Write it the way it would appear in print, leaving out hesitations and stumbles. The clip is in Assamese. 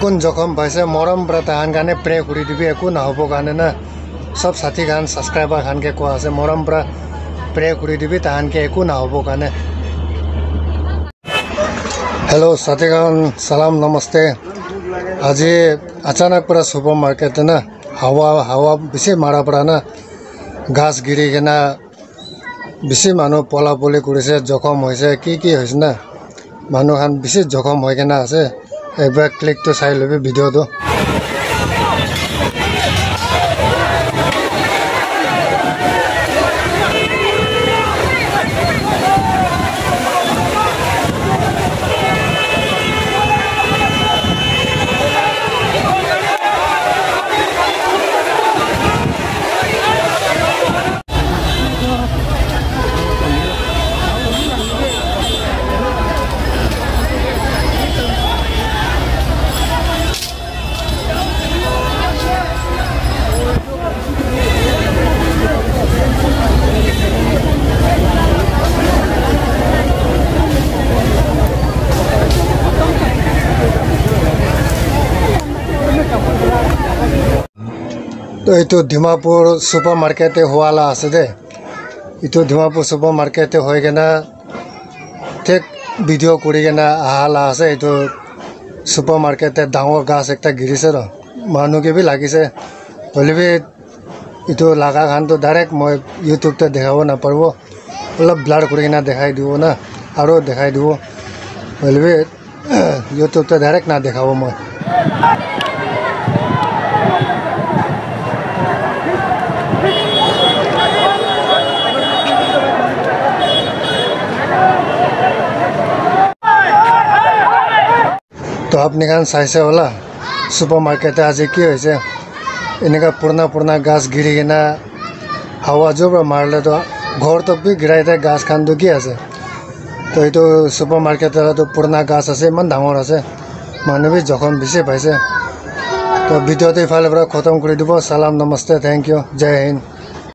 কোন জখম পাইছে মৰম পৰা তাহান কাৰণে প্ৰে কৰি দিবি একো নহ'ব কাৰণে না সব সাথী খান সাবস্ক্রাইবার খানকে কোৱা আছে মৰম পৰা প্ৰে কৰি দিবি তাহানকে একো নহ'ব কাৰণে हेलो साथीगण सलाम नमस्ते आज अचानक पूरा सुपर मार्केट ना हवा बेसि मारा पड़ा ना घास गिरी के ना बेसि मानु पला पली करिसे जखम होइसे की होइसे ना मानु खान बेसि जखम होय के ना আছে একবার ক্লিক তো চাই লবি ভিডিও তো तो ये डिमापुर सुपर मार्केटे हुआला आसे दे ये डिमापुर सुपर मार्केटे हो गना ठीक भिडिओ करी गना आहाला आसे ये सुपर मार्केटे डांगर गाछ एक गिरिसे र मानु के भी लागिसे हले भी ये लगा खान तो डायरेक्ट मैं यूट्यूब ते देखाब ना पारबो अलग ब्लर करी गना देखाई दिबो ना आरो देखाई दिबो हले भी यूट्यूब ते डायरेक्ट ना देखाब मैं तो आपने खान चाइसे होला सुपर मार्केट आज कि इनका पुराना गाछ गिरी किना हावा जो मारले तो घर तक भी गिराई दे गाछ खान तो कि आछे तो ये सुपर मार्केट तो पुराना गाछ आछे इमान डांगर आछे मानु भी जखम बेसि पाइसे तो भिडिओ तो इफाले खत्म कर दिबो सलाम नमस्ते थैंक यू जय हिंद।